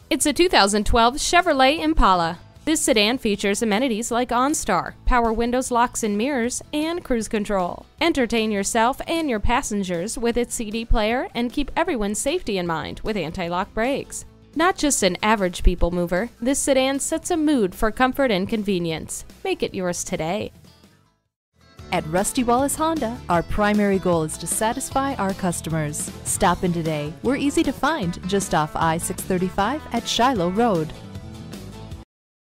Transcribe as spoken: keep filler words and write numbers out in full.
It's a two thousand twelve Chevrolet Impala. This sedan features amenities like OnStar, power windows, locks and mirrors, and cruise control. Entertain yourself and your passengers with its C D player and keep everyone's safety in mind with anti-lock brakes. Not just an average people mover, this sedan sets a mood for comfort and convenience. Make it yours today. At Rusty Wallis Honda, our primary goal is to satisfy our customers. Stop in today. We're easy to find just off I six thirty-five at Shiloh Road.